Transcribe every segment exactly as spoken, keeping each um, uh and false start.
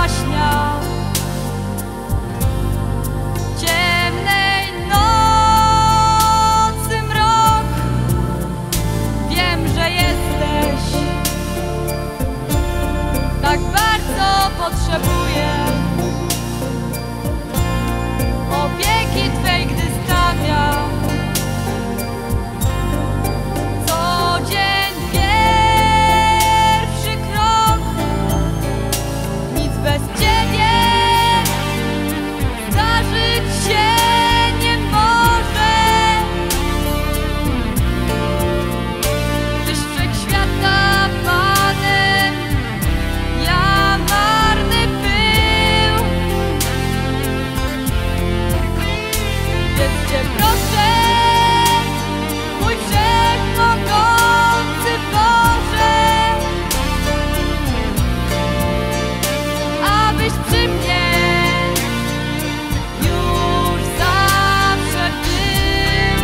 zajaśnia ciemnej nocy mrok. Wiem, że jesteś, tak bardzo potrzebuję opieki Twej, gdy stawiam co dzień pierwszy krok. Nic bez Ciebie zdarzyć się nie może. Tyś wszechświata Panem, ja marny pył. Więc Cię proszę, mój wszechmogący Boże, abyś przy mnie już zawsze był.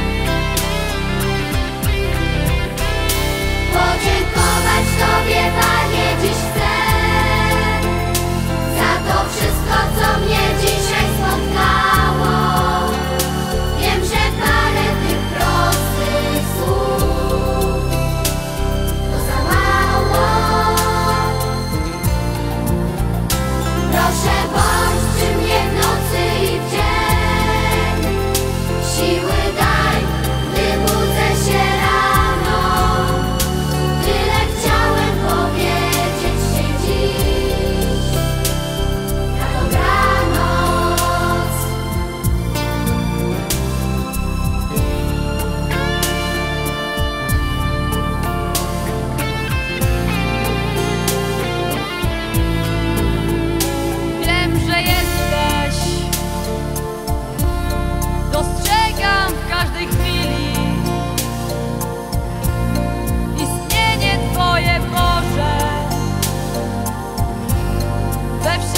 Podziękować Tobie, Panie, dziś chcę za to wszystko, co mnie dzisiaj spotkało. Wiem, że parę tych prostych słów to za mało. Proszę, bądź przy mnie w nocy i w dzień. Siły daj, gdy budzę się rano. Tyle chciałem powiedzieć Ci dziś. Na dobranoc. Wiem, że jesteś, dostrzegam w każdej chwili istnienie Twoje, Boże, we